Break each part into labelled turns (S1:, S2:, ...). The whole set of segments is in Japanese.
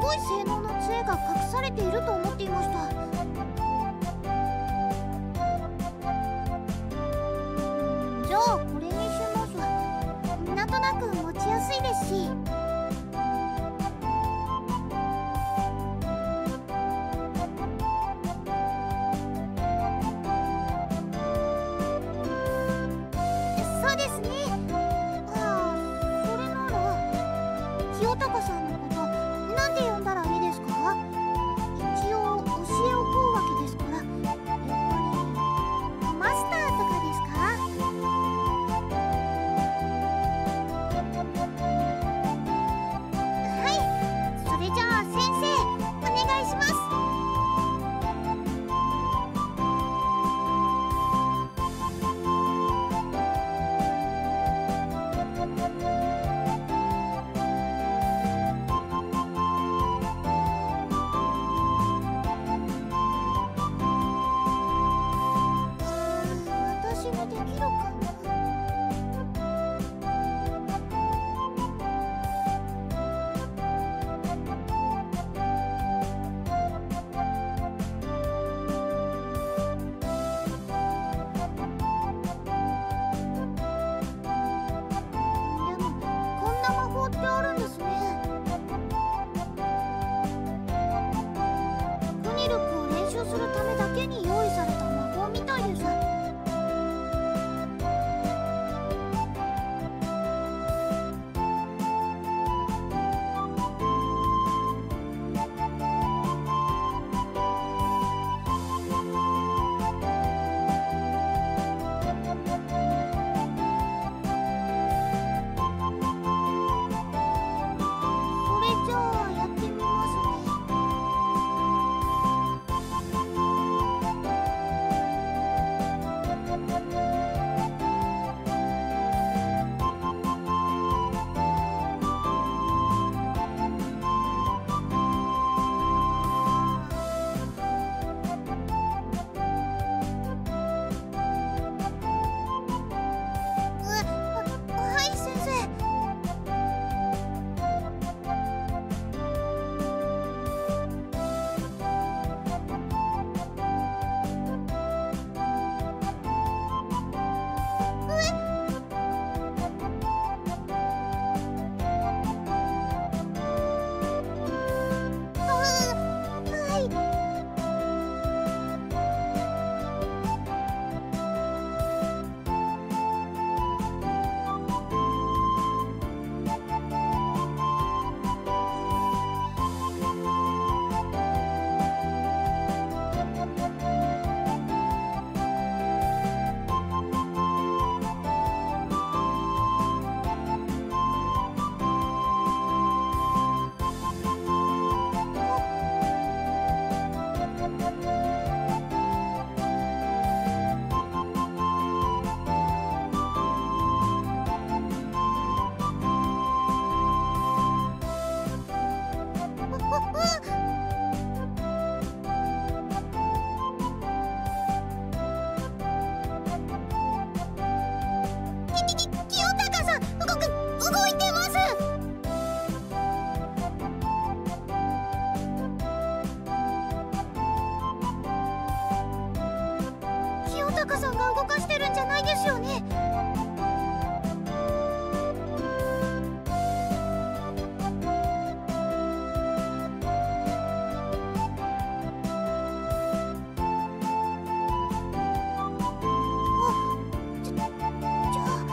S1: ごい性能の杖が隠されていると思っていました。じゃあこれにします。なんとなく持ちやすいですし。そうですね。ああ、それなら清高さんのことなんて呼んだらいいですか？一応教えを請うわけですから、やっぱりマスターとかですか？はい、それじゃあ先生お願いします。私にできるかな？でもこんな魔法ってあるんですね。グニルクを練習するためだけに用意された魔法みたいです。それじゃあやってみますね。はい先生。はい。清高さん、動いてます。清高さんが動かしてるんじゃないですよね？じゃあ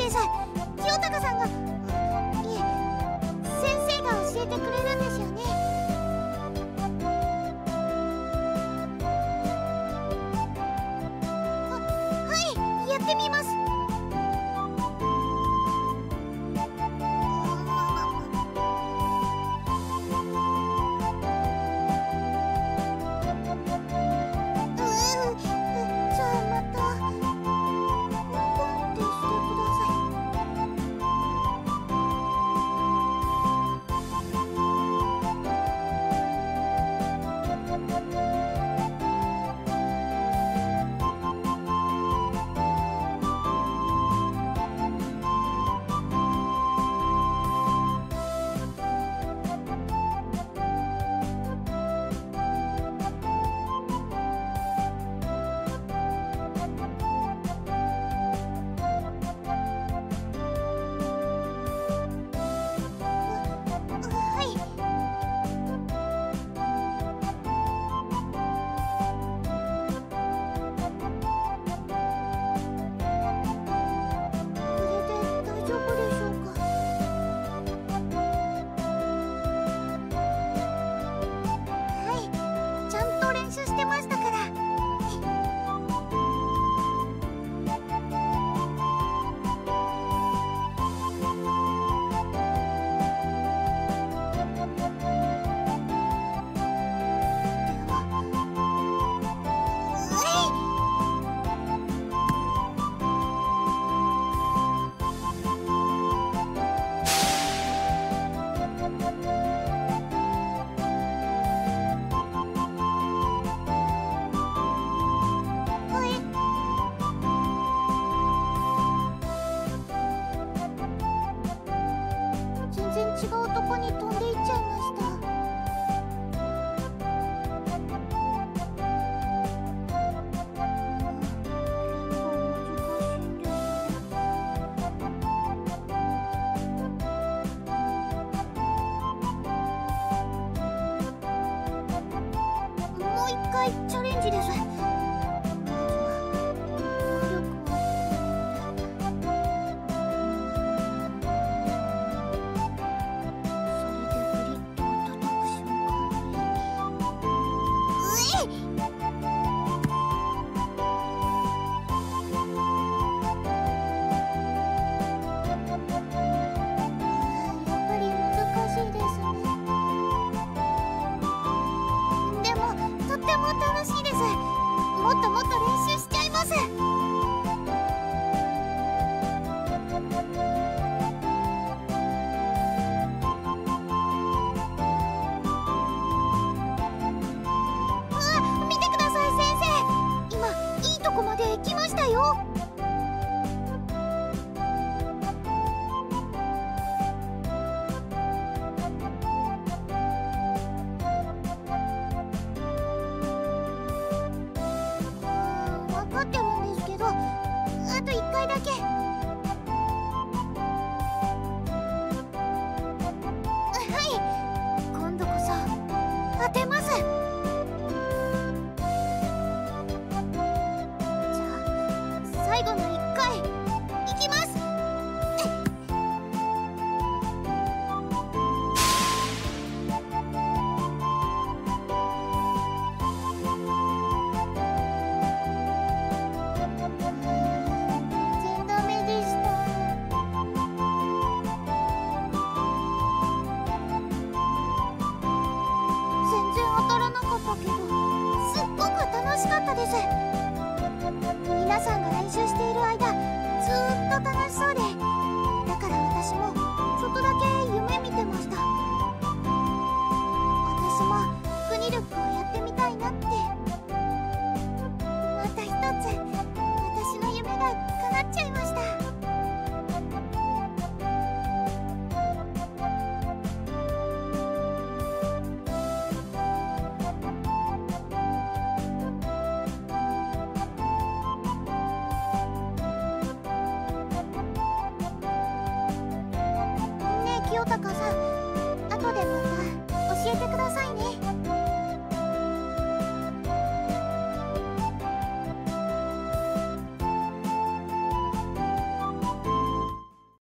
S1: です。清高さんが、いえ、先生が教えてくれるんですよね。はい、やってみます。じゃあまたポンってしてください。はい。これで大丈夫でしょうか。はい、ちゃんと練習してましたから。全然違うとこに飛んでいっちゃいました。もう一回チャレンジです。もっともっと練習しちゃいます。見てください先生、今いいとこまで行きましたよ。分かってるんですけど、あと1回だけ。はい、今度こそ当てます。じゃあ最後の1回いきます。全ダメでした。全然当たらなかったけど、すっごく楽しかったです。皆さんが練習している間、ずーっと楽しそうで、だから私もちょっとだけ夢見てました。私もグニルックをやってみたいなって。また一つ私の夢が叶っちゃいました。ねえ清高さん、